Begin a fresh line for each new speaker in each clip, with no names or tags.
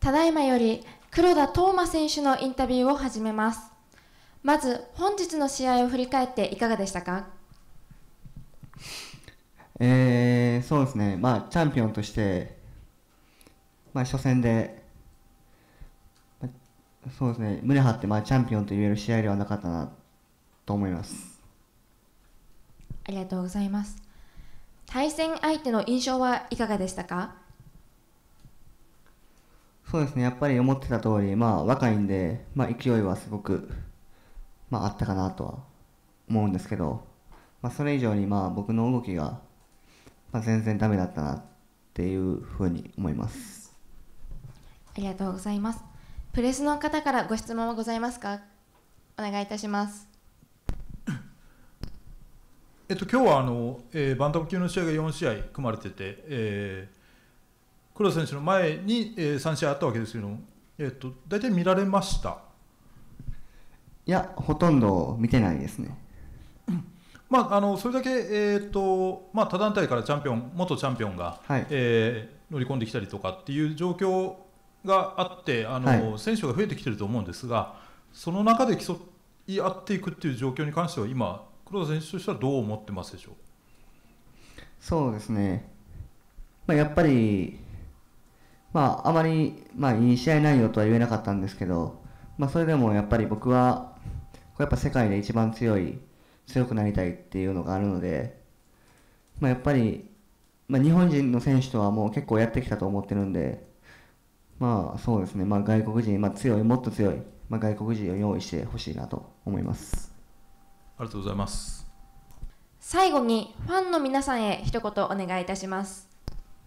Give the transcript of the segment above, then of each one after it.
ただいまより黒田斗真選手のインタビューを始めます。まず本日の試合を振り返っていかがでしたか？
そうですね、チャンピオンとして、初戦で、そうですね、胸張ってチャンピオンと言える試合ではなかったなと思います。
ありがとうございます。対戦相手の印象はいかがでしたか？
そうですね、やっぱり思ってた通り、若いんで、勢いはすごく、あったかなとは思うんですけど、それ以上に僕の動きが、全然ダメだったなっていうふうに思います。
ありがとうございます。プレスの方からご質問はございますか？お願いいたします。
今日はバンタム級の試合が4試合組まれてて、黒田選手の前に、3試合あったわけですけども、大体見られました？
いや、ほとんど見てないですね。
それだけ、他団体から元チャンピオンが、
はい、
乗り込んできたりとかっていう状況があって選手が増えてきていると思うんですが、その中で競い合っていくっていう状況に関しては今黒田選手としてはどう思ってますでしょう？
そうですね、やっぱり、あまり、いい試合内容とは言えなかったんですけど、それでもやっぱり僕はやっぱ世界で一番強くなりたいっていうのがあるので、やっぱり、日本人の選手とはもう結構やってきたと思ってるんで、そうですね、外国人、もっと強い、外国人を用意してほしいなと思います。
ありがとうございます。
最後にファンの皆さんへ一言お願いいたします。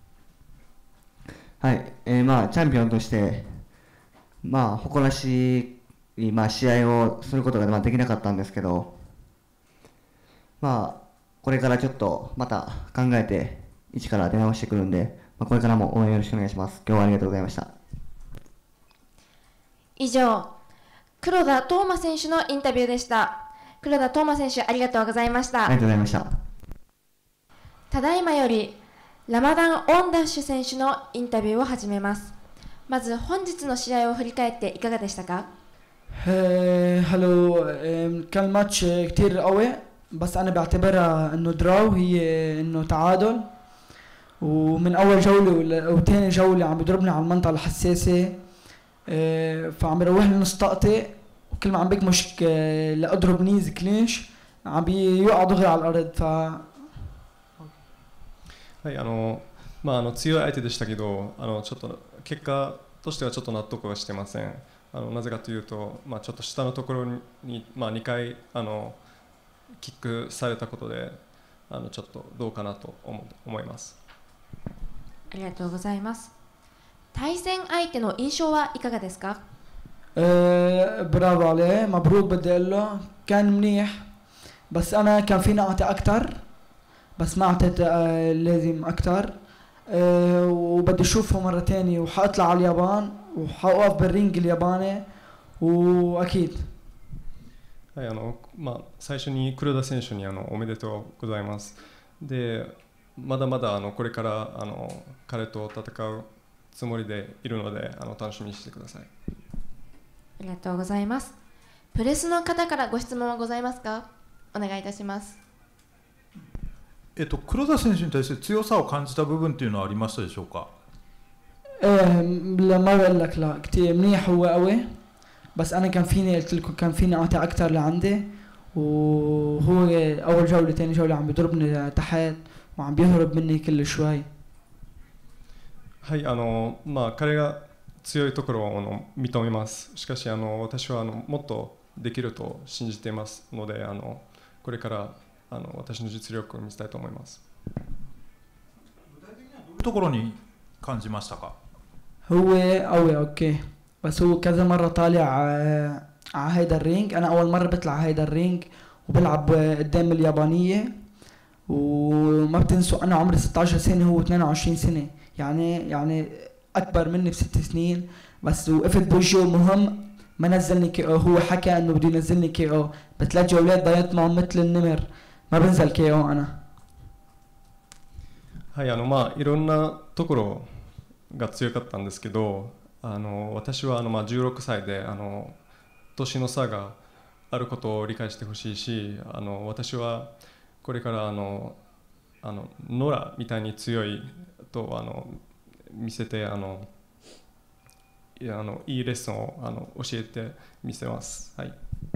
はい、チャンピオンとして、誇らしい、試合をすることができなかったんですけど、これからちょっとまた考えて一から出直してくるんで、これからも応援よろしくお願いします。今日はありがとうございました。
以上、黒田斗真選手のインタビューでした。黒田斗真選手、ありがとうございました。
ありがとうございました。
ただいまよりラマダン・オンダッシュ選手のインタビューを始めます。まず本日の試合を振り返っていかがでしたか？
هلو كان ماتش كتير قوي بس أنا بعتبرها إنه دراو هي إنه تعادل ومن أول جولة أو تاني جولة عم بيضربني على المنطقة الحساسة فعم بيروح لي نص طاقتي وكل ما عم بكمش لأضرب نيز كلينش عم بيوقع دغري على الأرض
はい、強い相手でしたけどちょっと結果としてはちょっと納得はしてません。なぜかというと、ちょっと下のところに、2回キックされたことでちょっとどうかなと思います。
ありがとうございます。対戦相手の印象はいかがですか？
برافو عليه مبروك بدي اقول له كان منيح بس انا كان فينا اعطي اكثر بس ما اعطيت لازم اكثر وبدي اشوفه مره ثانيه وحاطلع على اليابان وحاوقف بالرينج الياباني واكيد。
はい、最初に黒田選手におめでとうございます。で、まだまだこれから彼と戦うつもりでいるので楽しみにしてください。
ありがとうございます。プレスの方からご質問はございますか？お願いいたします。
黒田選手に対して強さを感じた部分というのはありましたでしょうか？
لا ما بقول لك لا كتير منيح هو قوي بس انا كان فيني قلت لكم كان فيني اعطي اكثر لعندي وهو اول جوله ثاني جوله عم بيضربني تحت وعم بيهرب مني كل شوي。
はい、彼が強いところを認めます。しかし私はもっとできると信じていますのでこれから私の実力を見せたいと思います。
具体的にはどういうところに感じましたか？
هو قوي اوكي بس هو كذا مرة طالع على هيدا الرينج انا اول مرة بطلع على هيدا الرينج وبلعب قدام اليابانية وما بتنسوا انا عمري 16 سنة هو 22 سنة يعني اكبر مني ب6 سنين بس وقفت بوجهه مهم ما نزلني كي او هو حكى انه بده ينزلني كي او ب3 جولات ضيعت معه مثل النمر ما بنزل كي او انا。
はい、いろんなところが強かったんですけど私は16歳で年の差があることを理解してほしいし、私はこれからノラみたいに強いと見せていいレッスンを教えてみせます。はい。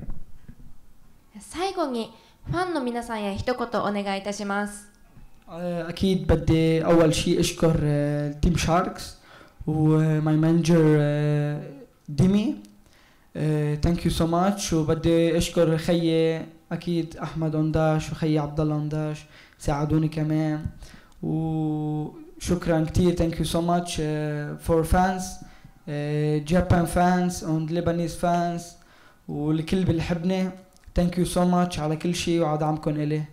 最後にファンの皆さんへ一言お願いいたします。
أكيد بدي أول شيء أشكر تيم شاركس وماي مانجر ديمي. ثانك يو سو ماتش. وبدي أشكر خيي أكيد أحمد أونداش وخيي عبد الله أونداش ساعدوني كمان. وشكرا كتير. ثانك يو سو ماتش فور فانز جابان فانز and Lebanese فانز والكل اللي بيحبني. ثانك يو سو ماتش على كل شيء وعلى دعمكم إلي.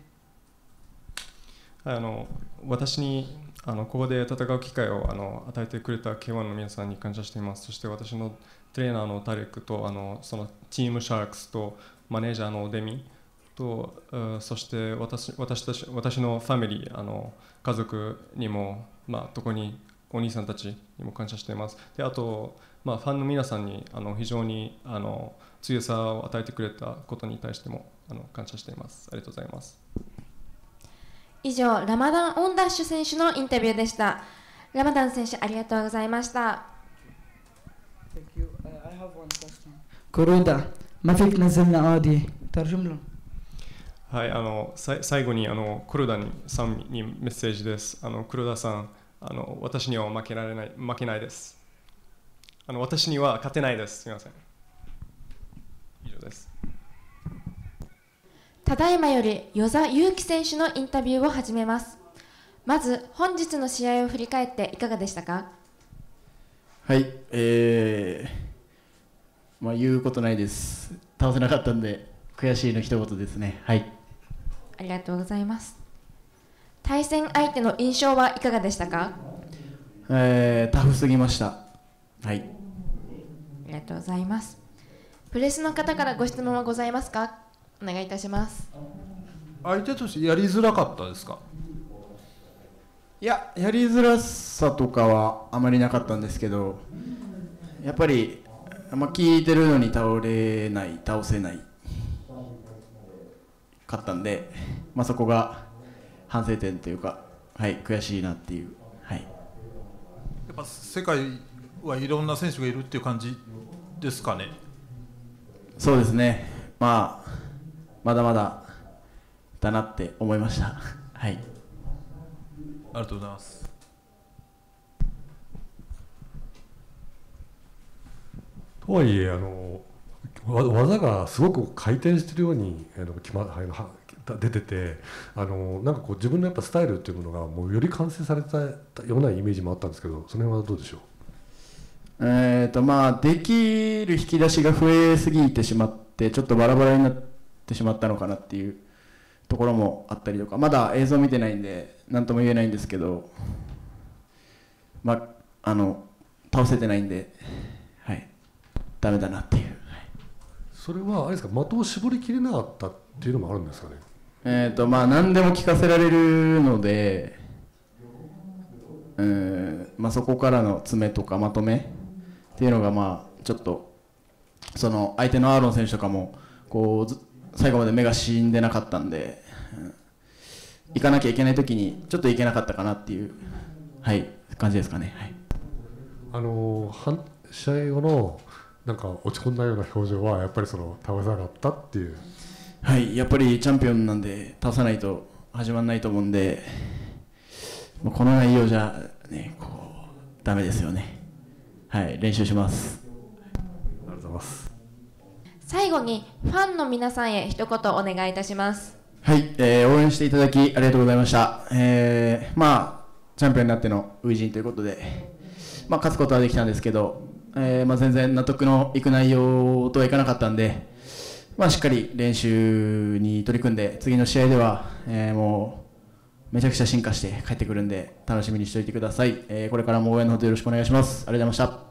私にここで戦う機会を与えてくれた K1 の皆さんに感謝しています。そして私のトレーナーのタレックとそのチームシャークスとマネージャーのデミとそして私のファミリー家族にも、特にお兄さんたちにも感謝しています。であと、ファンの皆さんに非常に強さを与えてくれたことに対しても感謝しています。ありがとうございます。
以上、ラマダン・オンダッシュ選手のインタビューでした。ラマダン選手、ありがとうございました。
كورودا ما فيك تنزلنا عادي ترجم له.
はい、最後に黒田さんにメッセージです。黒田さん、私には負けないです。私には勝てないです。すみません。以上です。
ただいまより與座祐希選手のインタビューを始めます。まず本日の試合を振り返っていかがでしたか？
はい、言うことないです。倒せなかったんで悔しいの一言ですね。はい。
ありがとうございます。対戦相手の印象はいかがでしたか？
タフすぎました。はい。
ありがとうございます。プレスの方からご質問はございますか？お願いいたします。
相手としてやりづらかったですか？
いや、やりづらさとかはあまりなかったんですけど、やっぱり、聞いてるのに倒せないかったんで、そこが反省点というか、はい、悔しいなっていう、はい。
やっぱ世界はいろんな選手がいるっていう感じですかね？
そうですね。まだまだだなって思いました。はい。
ありがとうございます。
とはいえ技がすごく回転しているように出てて自分のやっぱスタイルっていうものがもうより完成されたようなイメージもあったんですけど、その辺はどうでしょ
う？できる引き出しが増えすぎてしまってちょっとバラバラになってしまったのかなっていうところもあったりとか、まだ映像見てないんで何とも言えないんですけど、倒せてないんで、はい、ダメだなっていう、はい。
それはあれですか、的を絞りきれなかったっていうのもあるんですかね？
何でも聞かせられるので、そこからの詰めとかまとめっていうのがちょっとその相手のアーロン選手とかもこう最後まで目が死んでなかったんで、行かなきゃいけない時にちょっと行けなかったかなっていう、はい、感じですかね。はい。
試合後の落ち込んだような表情はやっぱり倒せなかったっていう。
はい、やっぱりチャンピオンなんで倒さないと始まらないと思うんで、この内容じゃねダメですよね。はい、練習します。
ありがとうございます。
最後にファンの皆さんへ一言お願いいたします。
はい、応援していただきありがとうございました。チャンピオンになっての初陣ということで、勝つことはできたんですけど、全然納得のいく内容とはいかなかったんで、しっかり練習に取り組んで次の試合では、もうめちゃくちゃ進化して帰ってくるんで楽しみにしておいてください。これからも応援のほどよろしくお願いします。ありがとうございました。
はい、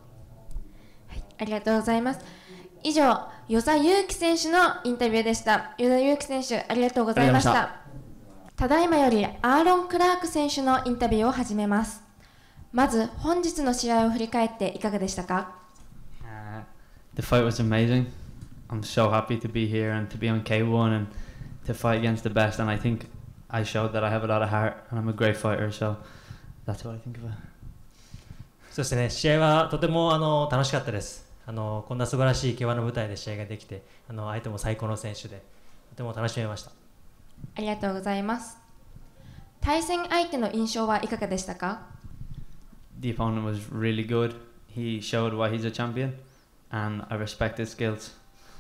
ありがとうございます。以上、與座祐希選手のインタビューでした。與座祐希選手、ありがとうございました。ただいまよりアーロン・クラーク選手のインタビューを始めます。 まず本日の試合を振り返っていかがでしたか？
The fight was amazing. I'm so happy to be here and to be on K1 and to fight against the best. And I think I showed that I have a lot of heart and I'm a great fighter. So that's what I think of it.
そうですね、試合はとても楽しかったです。こんな素晴らしいK1の舞台で試合ができて、相手も最高の選手でとても楽しめました。
ありがとうございます。対戦相手の印象はいかがでしたか？
The opponent was really good. He showed why he's a champion and I respect his skills.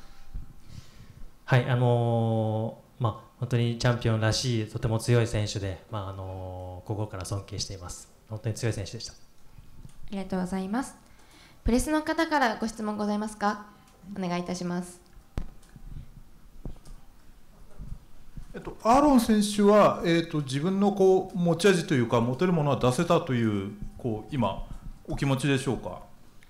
はい、本当にチャンピオンらしいとても強い選手で、心から尊敬しています。本当に強い選手でした。
ありがとうございます。プレスの方からご質問ございますか？お願いいたします。
アーロン選手は、自分の持ち味というか持てるものは出せたという今お気持ちでしょうか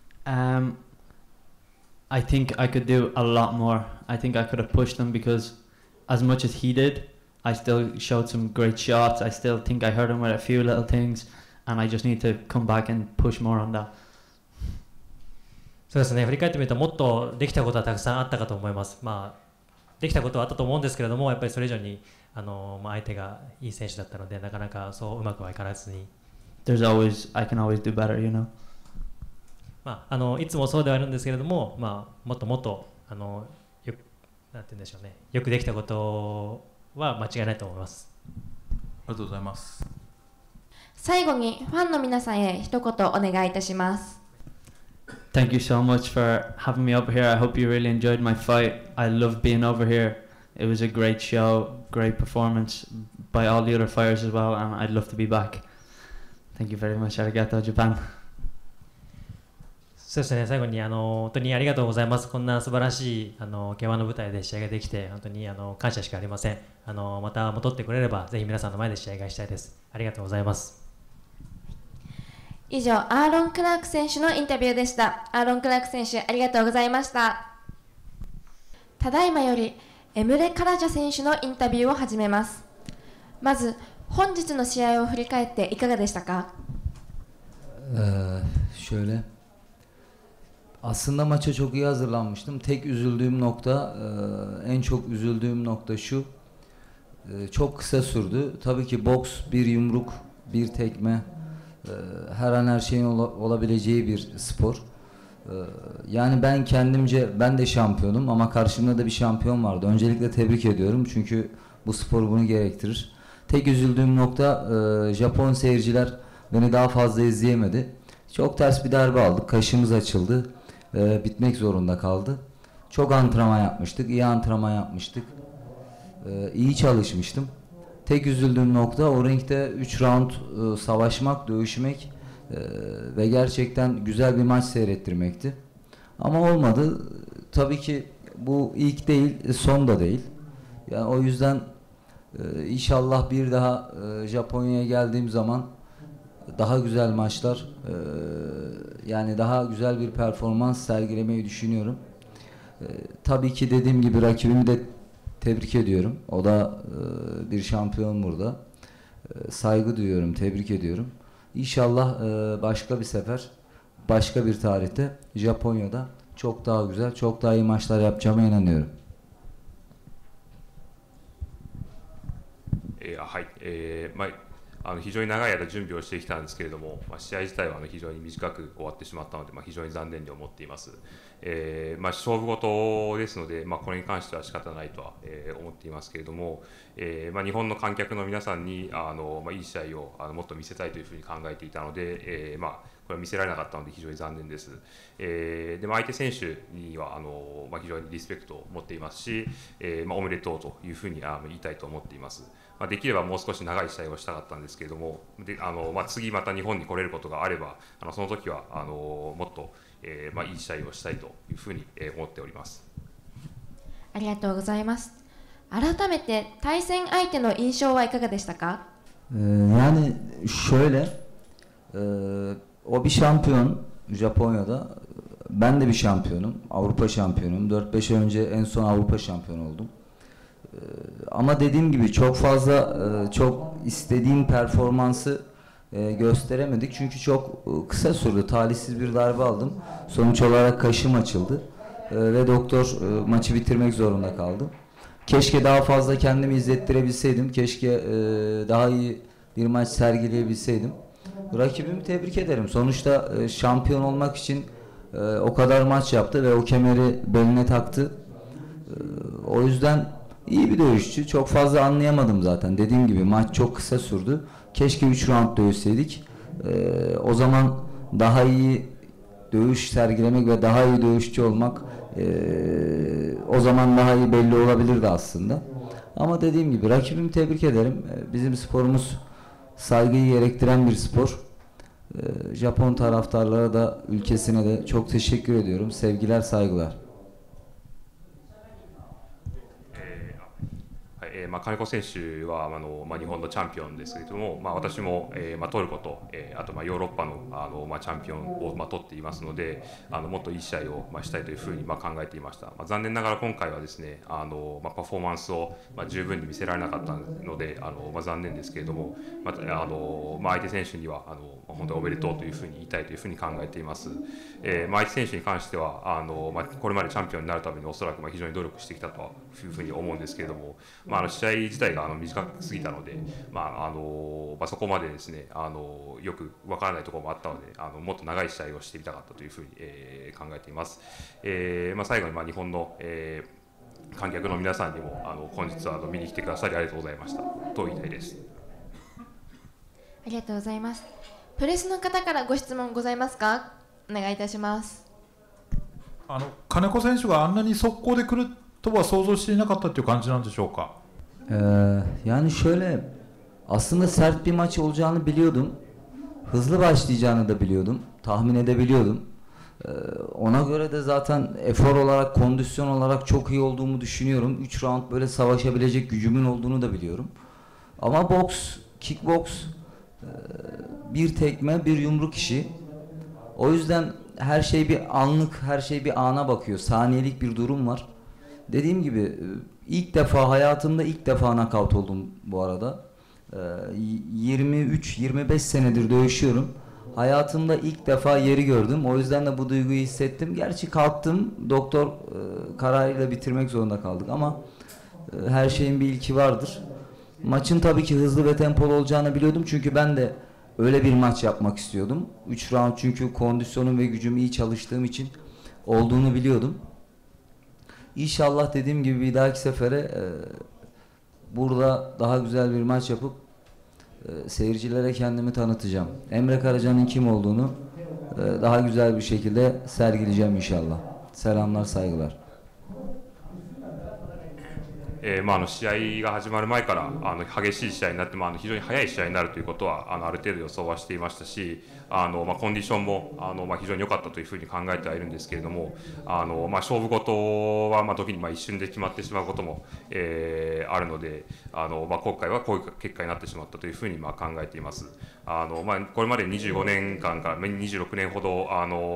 ？I think I could do a lot more. I think I could have pushed him because as much as he did, I still showed some great shots. I still think I hurt him with a few little things and I just need to come back and push more on that.
そうですね、振り返ってみるともっとできたことはたくさんあったかと思います。できたことはあったと思うんですけれども、やっぱりそれ以上に相手がいい選手だったので、なかなかそううまくはいかずに。
I can always do better, you know.
いつもそうではあるんですけれども、もっともっとなんて言うんでしょうね、よくできたことは間違いないと思います。
ありがとうございます。
最後にファンの皆さんへ一言お願いいたします。
Thank you so much for having me up here. I hope you really enjoyed my fight. I love being over here. It was a great show, great performance by all the other fighters as well, and I'd love to be back. Thank you very much. Arigato, Japan.
そうですね、最後に本当にありがとうございます。こんな素晴らしいK1の舞台で試合ができて本当に感謝しかありません。また戻ってくれればぜひ皆さんの前で試合がしたいです。ありがとうございます。
以上、アーロン・クラーク選手のインタビューでした。アーロン・クラーク選手、ありがとうございました。ただいまよりエムレ・カラジャ選手のインタビューを始めます。まず本日の試合を振り返っていかがでしたか？
Şöyle, aslında maça çok iyi hazırlanmıştım. Tek üzüldüğüm nokta, en çok üzüldüğüm nokta şu, çok kısa sürdü. Tabii ki boks bir yumruk, bir tekme, her an her şeyin olabileceği bir spor. Yani ben kendimce, ben de şampiyonum ama karşımda da bir şampiyon vardı. Öncelikle tebrik ediyorum çünkü bu spor bunu gerektirir. Tek üzüldüğüm nokta, Japon seyirciler beni daha fazla izleyemedi. Çok ters bir darbe aldık, kaşımız açıldı, bitmek zorunda kaldı. Çok antrenman yapmıştık, iyi antrenman yapmıştık, iyi çalışmıştım. Tek üzüldüğüm nokta o ringde 3 round savaşmak, dövüşmek ve gerçekten güzel bir maç seyrettirmekti. Ama olmadı. Tabii ki bu ilk değil, son da değil. Yani o yüzden inşallah bir daha Japonya'ya geldiğim zaman daha güzel maçlar, yani daha güzel bir performans sergilemeyi düşünüyorum. Tabii ki dediğim gibi rakibimi de tebrik ediyorum. O da bir şampiyon burada. Saygı duyuyorum, tebrik ediyorum. İnşallah başka bir sefer, başka bir tarihte Japonya'da çok daha güzel, çok daha iyi maçlar yapacağıma inanıyorum.
はい、非常に長い間準備をしてきたんですけれども、試合自体は非常に短く終わってしまったので、非常に残念に思っています。勝負事ですので、これに関しては仕方ないとは思っていますけれども、日本の観客の皆さんにいい試合をもっと見せたいというふうに考えていたので、これは見せられなかったので非常に残念です。でも相手選手には非常にリスペクトを持っていますし、おめでとうというふうに言いたいと思っています。できればもう少し長い試合をしたかったんですけれども、次また日本に来れることがあれば、その時はもっといい試合をしたいというふうに思っております。
ありがとうございます。改めて対戦相手の印象はいかがでしたか？
Yani şöyle, o bir şampiyon Japonya'da, ben de bir şampiyonum, Avrupa şampiyonum. 4-5 ay önce en son Avrupa şampiyonu oldum. Ama dediğim gibi çok fazla, çok istediğim performansı gösteremedik. Çünkü çok kısa sürdü. Talihsiz bir darbe aldım. Sonuç olarak kaşım açıldı. Ve doktor maçı bitirmek zorunda kaldı. Keşke daha fazla kendimi izlettirebilseydim. Keşke daha iyi bir maç sergileyebilseydim. Rakibimi tebrik ederim. Sonuçta şampiyon olmak için o kadar maç yaptı ve o kemeri beline taktı. O yüzden iyi bir dövüşçü. Çok fazla anlayamadım zaten. Dediğim gibi maç çok kısa sürdü. Keşke 3 round dövüşseydik. O zaman daha iyi dövüş sergilemek ve daha iyi dövüşçü olmak o zaman daha iyi belli olabilirdi aslında. Ama dediğim gibi rakibimi tebrik ederim. Bizim sporumuz saygıyı gerektiren bir spor. Japon taraftarlara da ülkesine de çok teşekkür ediyorum. Sevgiler, saygılar.
金子選手は日本のチャンピオンですけれども、私も、トルコと、あとヨーロッパの、チャンピオンを、取っていますので、もっといい試合を、したいというふうに、考えていました。残念ながら今回はですね、パフォーマンスを、十分に見せられなかったので残念ですけれども、相手選手には本当におめでとうというふうに言いたいというふうに考えています。相手選手に関してはこれまでチャンピオンになるためにおそらく非常に努力してきたというふうに思うんですけれども、試合自体が短すぎたので、そこまでですねよくわからないところもあったのでもっと長い試合をしてみたかったというふうに、考えています。最後に日本の、観客の皆さんにも本日は見に来てくださりありがとうございましたと言いたいです。
ありがとうございます。プレスの方からご質問ございますか？お願いいたします。
金子選手があんなに速攻で来るとは想像していなかったという感じなんでしょうか。
Yani şöyle, aslında sert bir maç olacağını biliyordum. Hızlı başlayacağını da biliyordum. Tahmin edebiliyordum. Ona göre de zaten efor olarak, kondisyon olarak çok iyi olduğumu düşünüyorum. 3 round böyle savaşabilecek gücümün olduğunu da biliyorum. Ama boks, kickboks bir tekme, bir yumruk işi. O yüzden her şey bir anlık, her şey bir ana bakıyor. Saniyelik bir durum var. Dediğim gibi ilk defa, hayatımda ilk defa knockout oldum bu arada. 23-25 senedir dövüşüyorum. Hayatımda ilk defa yeri gördüm. O yüzden de bu duyguyu hissettim. Gerçi kalktım, doktor kararıyla bitirmek zorunda kaldık ama her şeyin bir ilki vardır. Maçın tabii ki hızlı ve tempolu olacağını biliyordum çünkü ben de öyle bir maç yapmak istiyordum. 3 round çünkü kondisyonum ve gücüm iyi çalıştığım için olduğunu biliyordum. İnşallah dediğim gibi bir dahaki sefere burada daha güzel bir maç yapıp seyircilere kendimi tanıtacağım. Emre Karaca'nın kim olduğunu daha güzel bir şekilde sergileyeceğim inşallah. Selamlar, saygılar.
試合が始まる前から激しい試合になっても非常に速い試合になるということはある程度予想はしていましたしコンディションも非常に良かったというふうに考えてはいるんですけれども勝負事は時に一瞬で決まってしまうことも、あるので今回はこういう結果になってしまったというふうに考えています。これまで25年間から26年ほど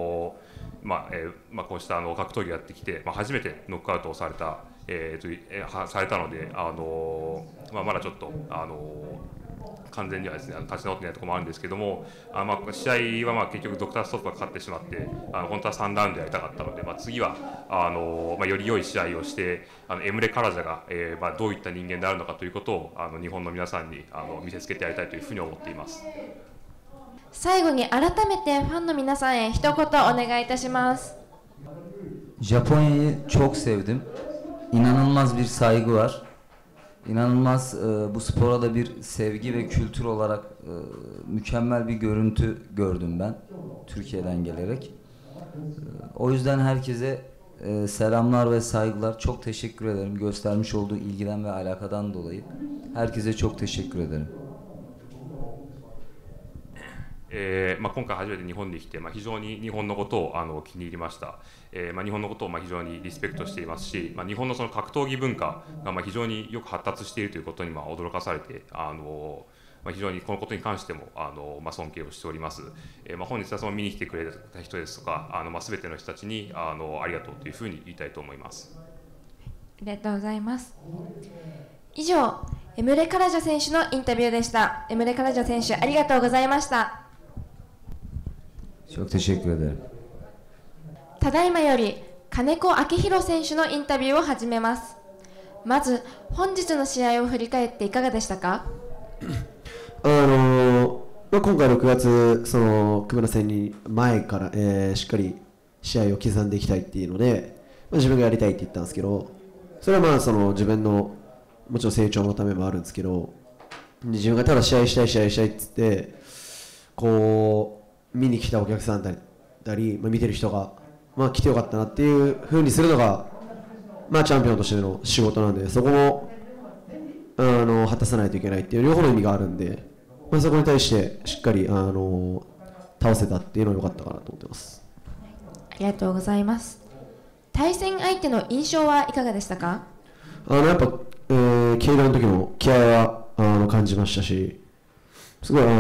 こうした格闘技をやってきて初めてノックアウトをされたのでまだちょっと完全にはですね立ち直っていないところもあるんですけども試合は結局ドクターストップがかかってしまって本当は3ラウンドやりたかったので次はより良い試合をしてエムレ・カラジャがどういった人間であるのかということを日本の皆さんに見せつけてやりたいというふうに思っています。
最後に改めてファンの皆さんへ一言お願いいたします。
Japonya'yı çok sevdim. İnanılmaz bir saygı var. İnanılmaz bu spora da bir sevgi ve kültür olarak mükemmel bir görüntü gördüm ben Türkiye'den gelerek. O yüzden herkese selamlar ve saygılar. Çok teşekkür ederim göstermiş olduğu ilgiden ve alakadan dolayı. Herkese çok teşekkür ederim.
今回初めて日本に来て、非常に日本のことを気に入りました。日本のことを非常にリスペクトしていますし、日本のその格闘技文化が非常によく発達しているということに驚かされて、非常にこのことに関しても尊敬をしております。本日はその見に来てくれた人ですとか、全ての人たちにありがとうというふうに言いたいと思います。
ありがとうございます。以上エムレ・カラジャ選手のインタビューでした。エムレ・カラジャ選手、ありがとうございました。ただいまより金子明宏選手のインタビューを始めます。まず本日の試合を振り返っていかがでしたか？
今回6月、その久村戦に前から、しっかり試合を刻んでいきたいっていうので、自分がやりたいって言ったんですけど、それはその自分のもちろん成長のためもあるんですけど、自分がただ試合したいって言ってこう見に来たお客さんだったり、見てる人が、来てよかったなっていう風にするのが、チャンピオンとしての仕事なんで、そこも果たさないといけないっていう両方の意味があるんで、そこに対してしっかり倒せたっていうのは良かったかなと思ってます。
ありがとうございます。対戦相手の印象はいかがでしたか？
やっぱ、軽量の時の気合は感じましたし、すごい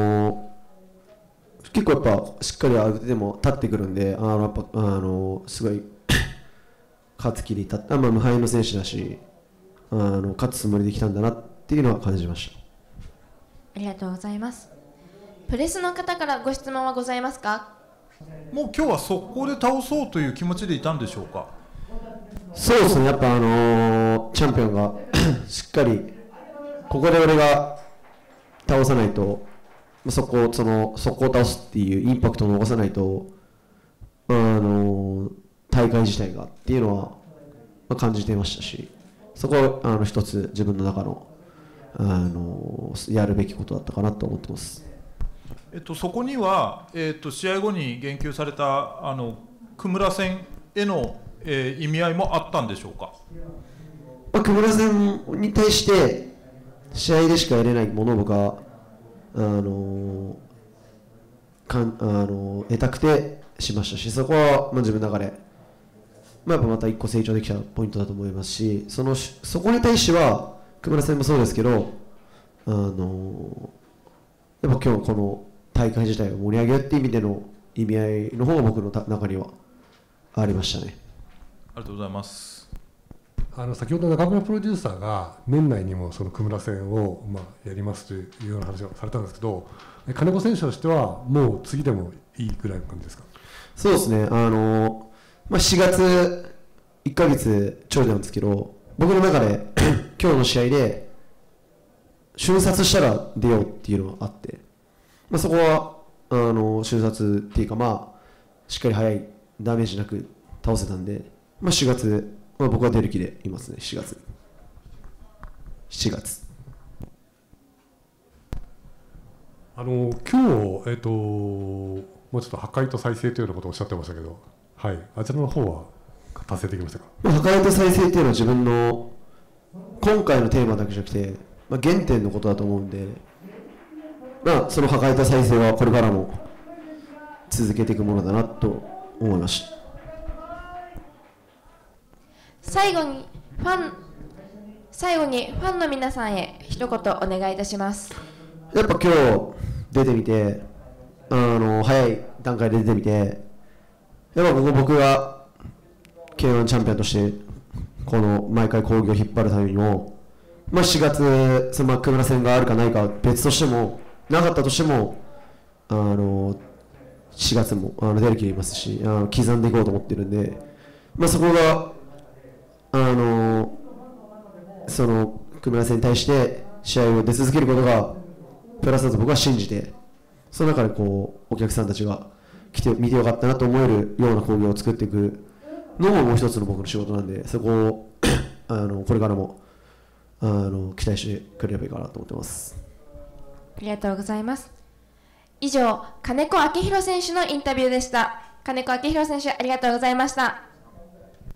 結構やっぱしっかり相手でも立ってくるんで、やっぱすごい勝つ気に立った無敗の選手だし、勝つつもりできたんだなっていうのは感じました。
ありがとうございます。プレスの方からご質問はございますか？
もう今日は速攻で倒そうという気持ちでいたんでしょうか？
そうですね、やっぱチャンピオンがしっかりここで俺が倒さないと、速攻を倒すっていうインパクトを残さないと、大会自体がっていうのは、感じていましたし、そこは一つ自分の中のやるべきことだったかなと思ってます。
そこには、試合後に言及された久村戦への、意味合いもあったんでしょうか？
久村戦に対して試合でしか得れないものを僕は得たくてしましたし、そこは自分の中で、やっぱまた一個成長できたポイントだと思いますし、そこに対しては久村戦もそうですけど、やっぱ今日この大会自体を盛り上げるっていう意味での意味合いの方が僕の中にはありましたね。
ありがとうございます。
先ほど中村プロデューサーが年内にもその久村戦をやりますというような話をされたんですけど、金子選手としてはもう次でもいいぐらいの感じですか？
そうですね、4月1ヶ月ちょいなんですけど、僕の中で今日の試合で瞬殺したら出ようっていうのがあって、そこは瞬殺っていうか、しっかり早いダメージなく倒せたんで、4月、僕は出る気でいますね。7月
今日、もうちょっと破壊と再生というようなことをおっしゃってましたけど、はい、あちらの方は達成できましたか？
破壊と再生っていうのは自分の今回のテーマだけじゃなくて、原点のことだと思うんで、その破壊と再生はこれからも続けていくものだなと思いました。
最後にファンの皆さんへ一言お願いいたします。
やっぱ今日出てみて、早い段階で出てみて、やっぱ僕が K1 チャンピオンとしてこの毎回興行を引っ張るためにも、4月その久村戦があるかないかは別としても、なかったとしても4月も出る気でいますし、刻んでいこうと思ってるんで、そこがその久村戦に対して試合を出続けることがプラスだと僕は信じて、その中でお客さんたちが来て見てよかったなと思えるような興行を作っていくのももう一つの僕の仕事なんで、そこをこれからも期待してくれればいいかなと思ってます。
ありがとうございます。以上、金子明宏選手のインタビューでした。金子明宏選手、ありがとうございました。